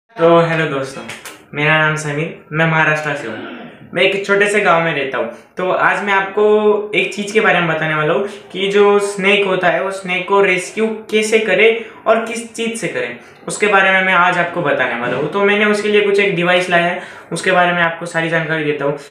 तो हेलो दोस्तों, मेरा नाम समीर, मैं महाराष्ट्र से हूँ। मैं एक छोटे से गांव में रहता हूँ। तो आज मैं आपको एक चीज़ के बारे में बताने वाला हूँ कि जो स्नेक होता है वो स्नेक को रेस्क्यू कैसे करें और किस चीज़ से करें, उसके बारे में मैं आज आपको बताने वाला हूँ। तो मैंने उसके लिए कुछ एक डिवाइस लाया है, उसके बारे में आपको सारी जानकारी देता हूँ।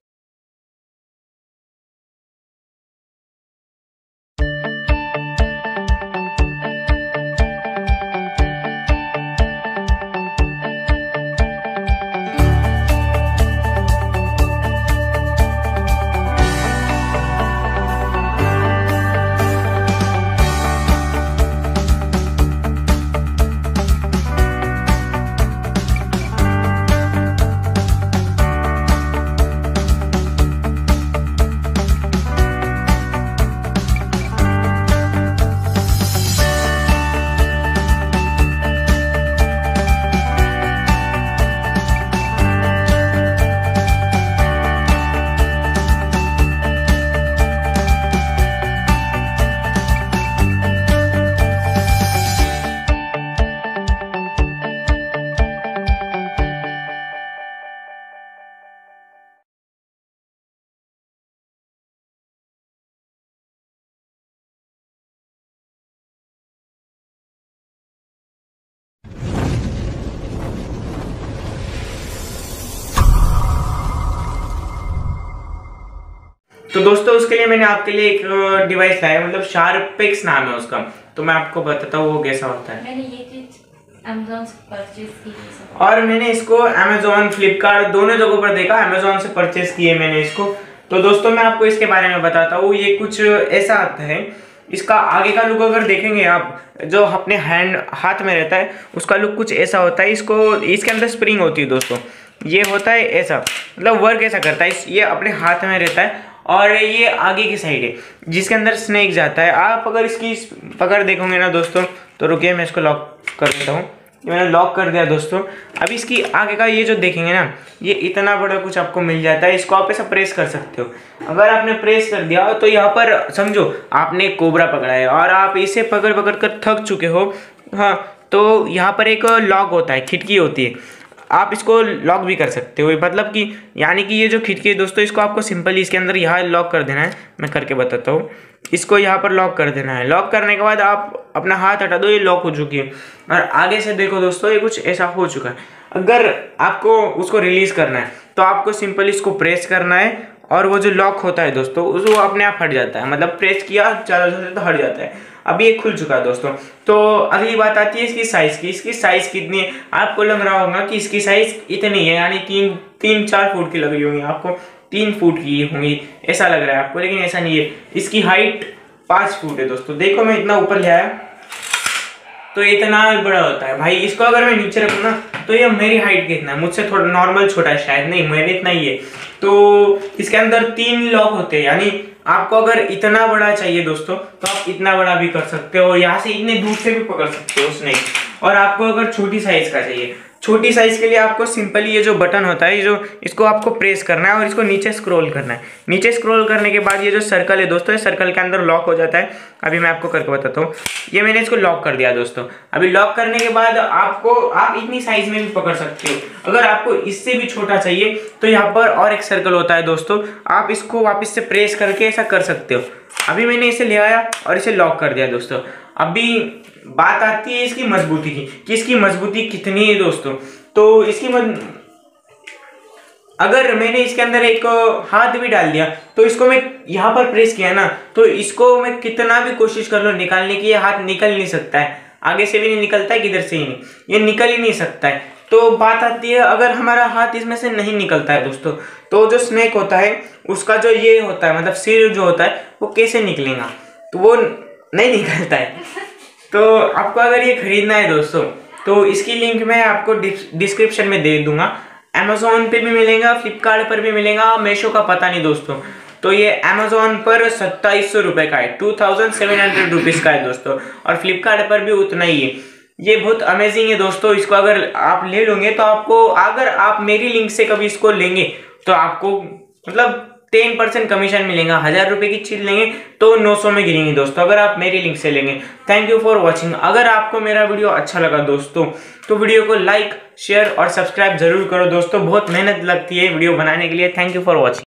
तो दोस्तों, उसके लिए मैंने आपके लिए एक डिवाइस लाया, मतलब शार्पेक्स नाम है उसका। तो मैं आपको बताता हूँ वो कैसा होता है। मैंने ये चीज अमेज़न से परचेज की है और मैंने इसको अमेज़न, फ्लिपकार्ट दोनों जगहों पर देखा। अमेज़न से परचेज किए मैंने इसको। तो दोस्तों, मैं आपको इसके बारे में बताता हूँ। ये कुछ ऐसा आता है। इसका आगे का लुक अगर देखेंगे आप, जो अपने हाथ में रहता है उसका लुक कुछ ऐसा होता है। इसके अंदर स्प्रिंग होती है दोस्तों। ये होता है ऐसा, मतलब वर्क ऐसा करता है। ये अपने हाथ में रहता है और ये आगे की साइड है जिसके अंदर स्नेक जाता है। आप अगर इसकी पकड़ देखोगे ना दोस्तों, तो रुकिए मैं इसको लॉक कर देता हूँ। ये मैंने लॉक कर दिया दोस्तों। अब इसकी आगे का ये जो देखेंगे ना, ये इतना बड़ा कुछ आपको मिल जाता है। इसको आप ऐसा प्रेस कर सकते हो। अगर आपने प्रेस कर दिया तो यहाँ पर समझो आपने कोबरा पकड़ा है और आप इसे पकड़ पकड़ कर थक चुके हो। हाँ, तो यहाँ पर एक लॉक होता है, खिड़की होती है। आप इसको लॉक भी कर सकते हो, मतलब कि यानी कि ये जो खिड़की है दोस्तों, इसको आपको सिंपली इसके अंदर यहाँ लॉक कर देना है। मैं करके बताता हूँ। इसको यहाँ पर लॉक कर देना है। लॉक करने के बाद आप अपना हाथ हटा दो, ये लॉक हो चुकी है। और आगे से देखो दोस्तों, ये कुछ ऐसा हो चुका है। अगर आपको उसको रिलीज करना है तो आपको सिंपली इसको प्रेस करना है और वो जो लॉक होता है दोस्तों, वो अपने आप हट जाता है। मतलब प्रेस किया ज़्यादा से तो हट जाता है। अभी ये खुल चुका है दोस्तों। तो अगली बात आती है इसकी साइज की। इसकी साइज कितनी है? आपको लग रहा होगा कि इसकी साइज इतनी है, यानी 3-4 फुट की लग रही होंगी आपको, 3 फुट की होंगी ऐसा लग रहा है आपको, लेकिन ऐसा नहीं है। इसकी हाइट 5 फुट है दोस्तों। देखो मैं इतना ऊपर ले आया तो इतना बड़ा होता है भाई। इसको अगर मैं नीचे रखूँ ना, तो ये मेरी हाइट कितना है, मुझसे थोड़ा नॉर्मल छोटा है शायद, नहीं मेरे इतना ही है। तो इसके अंदर 3 लॉक होते हैं, यानी आपको अगर इतना बड़ा चाहिए दोस्तों तो आप इतना बड़ा भी कर सकते हो, यहाँ से इतने दूर से भी पकड़ सकते हो स्नेक। और आपको अगर छोटी साइज का चाहिए, छोटी साइज के लिए आपको सिंपली ये जो बटन होता है, जो इसको आपको प्रेस करना है और इसको नीचे स्क्रॉल करना है। नीचे स्क्रॉल करने के बाद ये जो सर्कल है दोस्तों, ये सर्कल के अंदर लॉक हो जाता है। अभी मैं आपको करके बताता हूँ। ये मैंने इसको लॉक कर दिया दोस्तों। अभी लॉक करने के बाद आप इतनी साइज में भी पकड़ सकते हो। अगर आपको इससे भी छोटा चाहिए तो यहाँ पर और एक सर्कल होता है दोस्तों, आप इसको वापस से प्रेस करके ऐसा कर सकते हो। अभी मैंने इसे ले आया और इसे लॉक कर दिया दोस्तों। अभी बात आती है इसकी मजबूती की, कि इसकी मजबूती कितनी है दोस्तों। तो अगर मैंने इसके अंदर एक हाथ भी डाल दिया, तो इसको मैं यहाँ पर प्रेस किया ना, तो इसको मैं कितना भी कोशिश कर लो निकालने की, ये हाथ निकल नहीं सकता है। आगे से भी नहीं निकलता है, किधर से ही नहीं, ये निकल ही नहीं सकता है। तो बात आती है, अगर हमारा हाथ इसमें से नहीं निकलता है दोस्तों, तो जो स्नेक होता है उसका जो ये होता है, मतलब सिर जो होता है, वो कैसे निकलेगा? तो वो नहीं निकलता है। तो आपको अगर ये खरीदना है दोस्तों, तो इसकी लिंक मैं आपको डिस्क्रिप्शन में दे दूंगा। अमेज़ॉन पे भी मिलेगा, फ्लिपकार्ट पर भी मिलेगा, मीशो का पता नहीं दोस्तों। तो ये अमेज़ॉन पर 2700 रुपये का है, 2700 रुपीज़ का है दोस्तों। और फ्लिपकार्ट पर भी उतना ही है। ये बहुत अमेजिंग है दोस्तों। इसको अगर आप ले लोगे तो आपको, अगर आप मेरी लिंक से कभी इसको लेंगे तो आपको मतलब 10% कमीशन मिलेगा। 1000 रुपए की चीज लेंगे तो 900 में गिरेंगे दोस्तों, अगर आप मेरी लिंक से लेंगे। Thank you for watching. अगर आपको मेरा वीडियो अच्छा लगा दोस्तों तो वीडियो को लाइक, शेयर और सब्सक्राइब जरूर करो दोस्तों, बहुत मेहनत लगती है वीडियो बनाने के लिए। Thank you for watching.